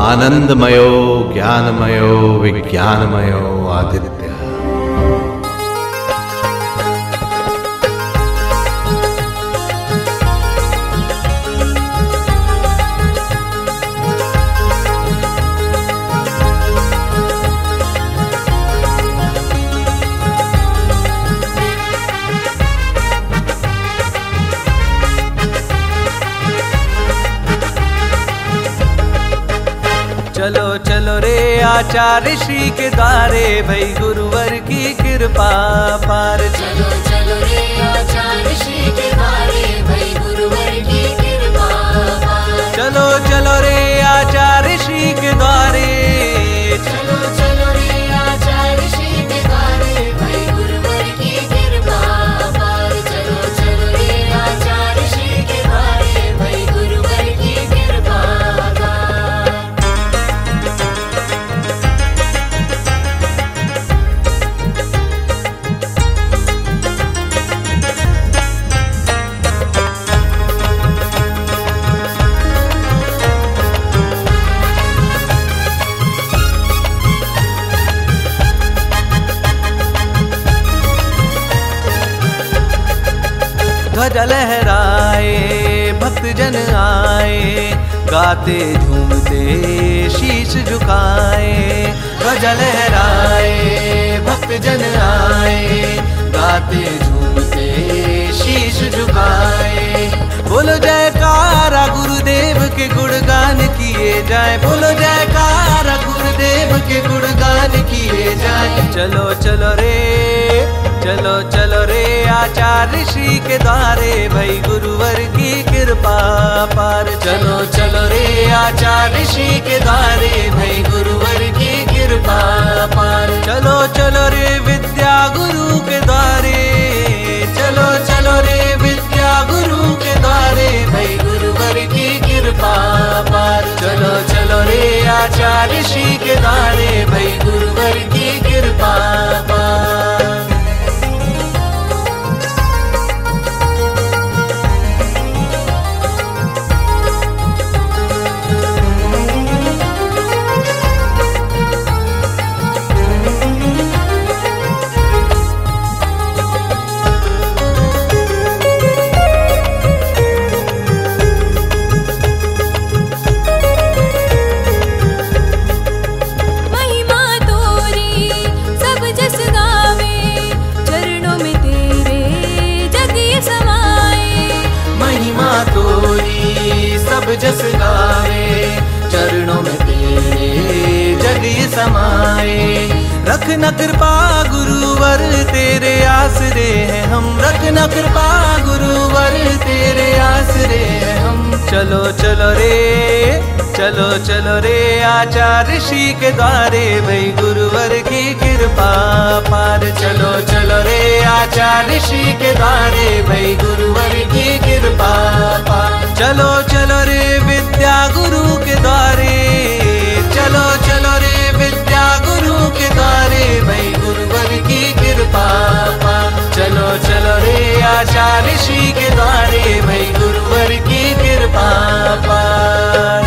आनंदमयो ज्ञानमयो विज्ञानमयो आदित्य। चलो चलो रे आचार्य श्री के द्वारे, भई गुरुवर की कृपा पार। चलो चलो रे आचार्य श्री के द्वारे, भई गुरुवर की कृपा पार। चलो चलो रे आचार्य श्री के द्वारे, चलो चलो रे आचार्य श्री के द्वारे, भई गुरुवर की कृपा पार। चलो चलो रे आचार्य श्री के द्वारे, भई गुरुवर की कृपा पार। ध्वजा लहराए भक्त जन आए, गाते झूमते शीश झुकाए। ध्वजा लहराए भक्त जन आए, गाते झूमते शीश झुकाए। बोलो जयकारा गुरुदेव के गुणगान किए जाए, बोलो जयकारा गुरुदेव के गुणगान किए जाए। चलो चलो रे, चलो चलो रे आचार्य श्री के द्वारे, भई गुरुवर की कृपा पार। चलो चलो रे आचार्य श्री के द्वारे, भई गुरुवर की कृपा पार। चलो चलो रे विद्या गुरु के द्वारे, चलो चलो रे विद्या गुरु के द्वारे, भई गुरुवर की कृपा पार। चलो चलो रे आचार्य श्री के द्वारे, भई गुरुवर की कृपा पार। जस गावे चरणों में तेरे जग ये समाए। रखना कृपा गुरुवर तेरे आसरे हैं हम, रखना कृपा गुरुवर तेरे आसरे हैं हम। चलो चलो रे, चलो चलो रे आचार्य श्री के द्वारे, भई गुरुवर की कृपा पार। चलो चलो रे आचार्य श्री के द्वारे, भई गुरुवर की कृपा पार। चलो चलो रे विद्या गुरु के द्वारे, चलो चलो रे विद्या गुरु के द्वारे, भई गुरुवर की कृपा पार। चलो चलो रे आचार्य श्री के द्वारे, भई गुरुवर की कृपा पार।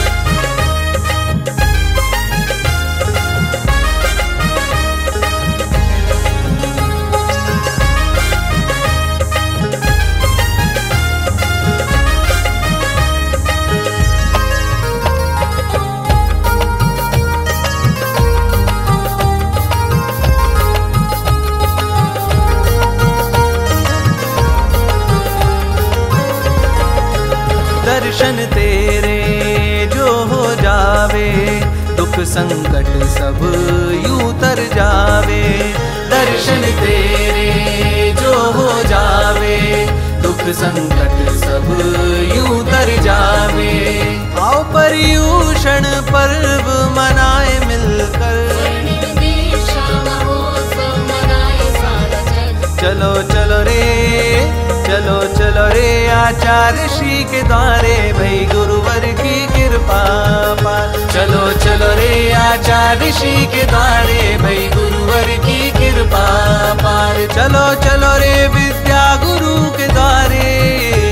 दर्शन तेरे जो हो जावे, दुख संकट सब यूं तर जावे। दर्शन तेरे जो हो जावे, दुख संकट सब यूं तर जावे। आओ पर्यूषण पर्व मनाए मिलकर, चलो चलो रे, चलो चलो रे आचार्य श्री के द्वारे, भई गुरुवर की कृपा पार। चलो चलो रे आचार्य श्री के द्वारे, भई गुरुवर की कृपा पार। चलो चलो रे विद्या गुरु के द्वारे,